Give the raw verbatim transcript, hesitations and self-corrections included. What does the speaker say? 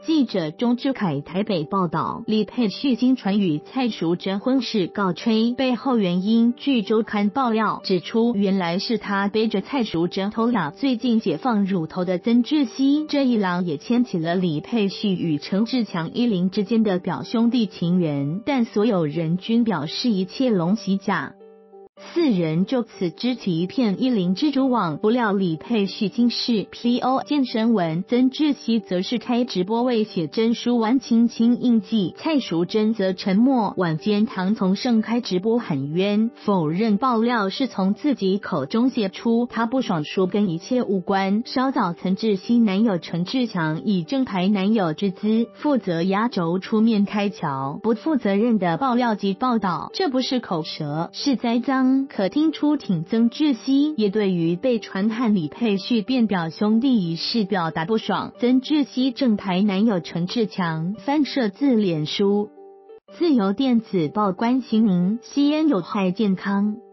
记者钟志凯台北报道，李佩旭经传与蔡淑臻婚事告吹，背后原因据周刊爆料指出，原来是他背着蔡淑臻偷养最近解放乳头的曾志熙，这一郎也牵起了李佩旭与陈志强一零之间的表兄弟情缘，但所有人均表示一切龙袭假。四人就此织起一片一零蜘蛛网，不料李佩旭竟是 P O 健身文，曾志熙则是开直播为写真书玩亲亲印记，蔡淑臻则沉默。晚间唐从盛开直播喊冤，否认爆料是从自己口中写出，他不爽说跟一切无关。稍早曾志熙男友陈志强以正牌男友之姿负责压轴出面开桥，不负责任的爆料及报道，这不是口舌，是栽赃。可听出挺曾志熙也对于被传和李佩旭变表兄弟一事表达不爽。曾志熙正牌男友陈志强翻摄自脸书，自由电子报关心您，吸烟有害健康。